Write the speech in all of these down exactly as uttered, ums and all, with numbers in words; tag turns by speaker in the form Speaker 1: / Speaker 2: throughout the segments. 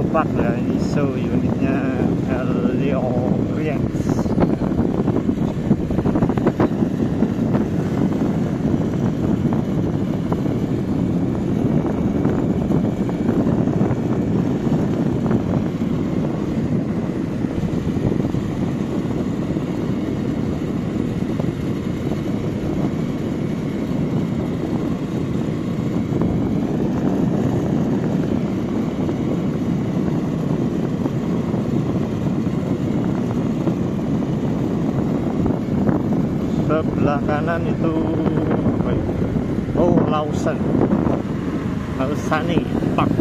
Speaker 1: Park ya, ini show unitnya Leo Riens. Sebelah kanan itu apa ya? Oh, Lawson Lausani Park.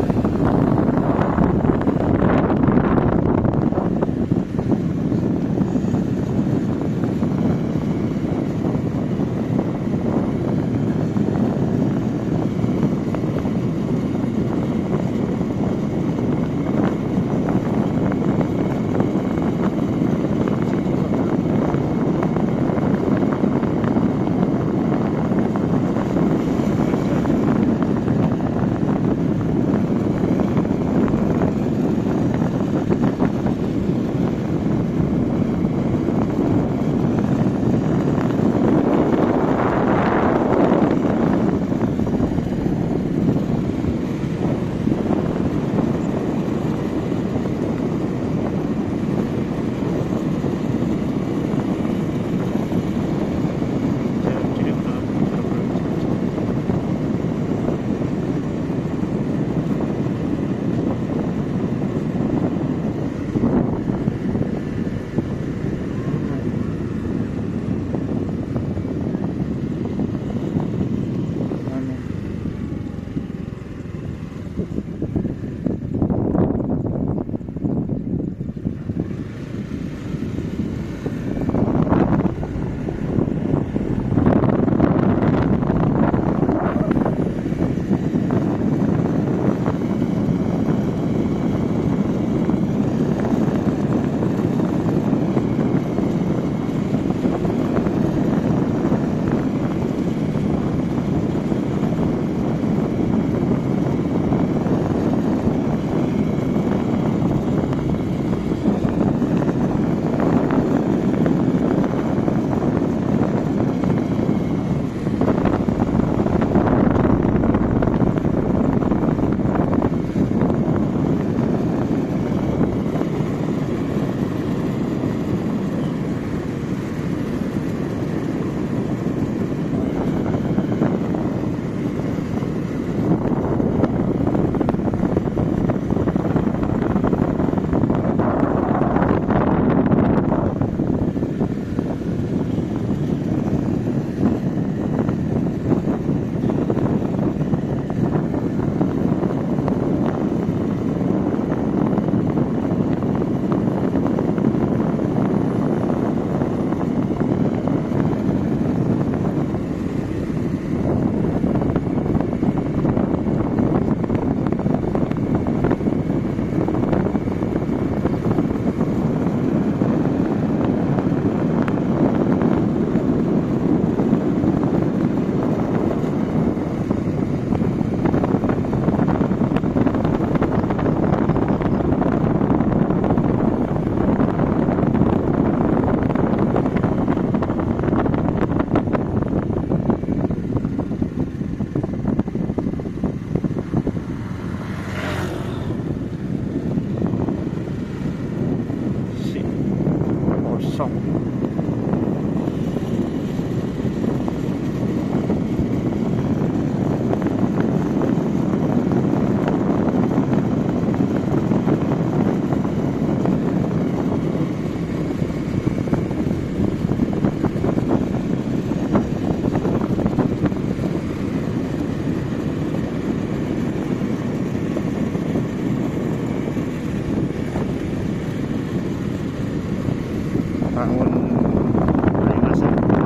Speaker 1: bangun drainase.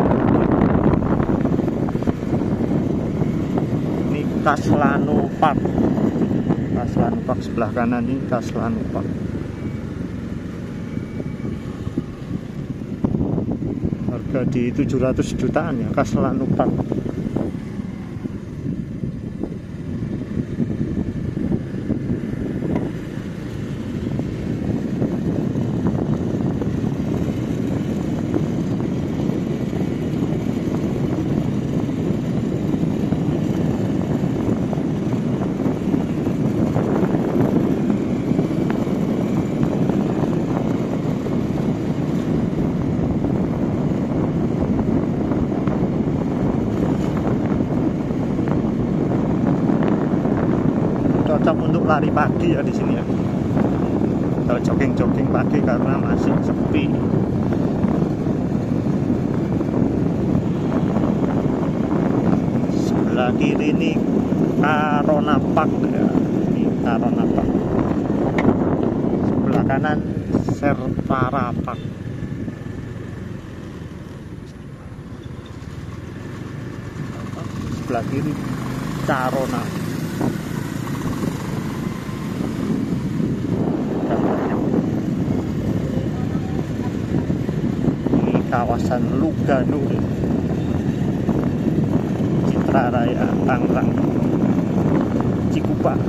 Speaker 1: Ini Kaslano Park. Kaslano Park sebelah kanan ini Kaslano Park. Harga di tujuh ratus jutaan ya Kaslano Park. untuk lari pagi ya di sini ya. Kalau jogging-jogging pagi karena masih sepi. Sebelah kiri ini Karona Park ya. Ini Karona Park. Sebelah kanan Sertara Park. Sebelah kiri Carona. Ini kawasan Lugano, Citra Raya, Tangerang, Cikupa.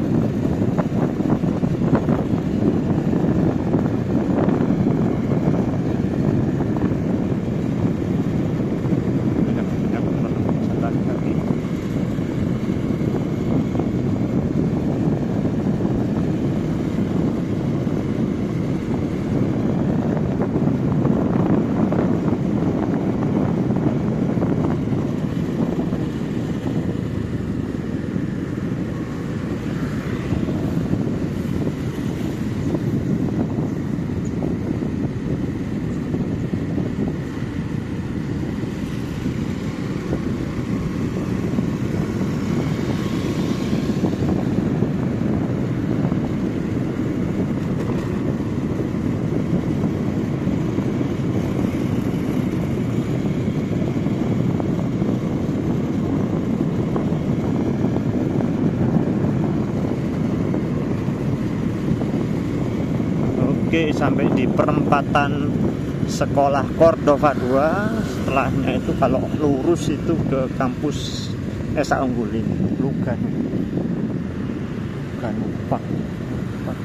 Speaker 1: Oke, sampai di perempatan sekolah Cordova dua. Setelahnya itu kalau lurus itu ke kampus Esa Unggul ini, Lugano. Lugano Park. Park.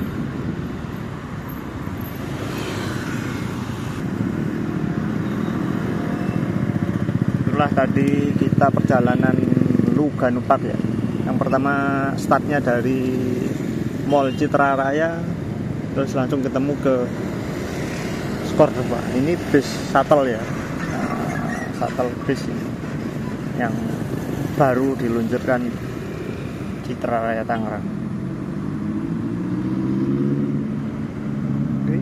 Speaker 1: Itulah tadi kita perjalanan Lugano Park ya. Yang pertama startnya dari Mall Citra Raya, terus langsung ketemu ke Cordova. Ini bis shuttle ya, nah, shuttle bis ini yang baru diluncurkan Citra Raya Tangerang. Oke.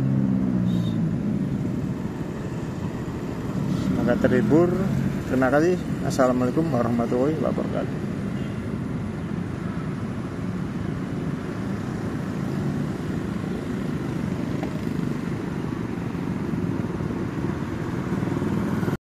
Speaker 1: Semoga terhibur. Terima kasih. Assalamualaikum warahmatullahi wabarakatuh.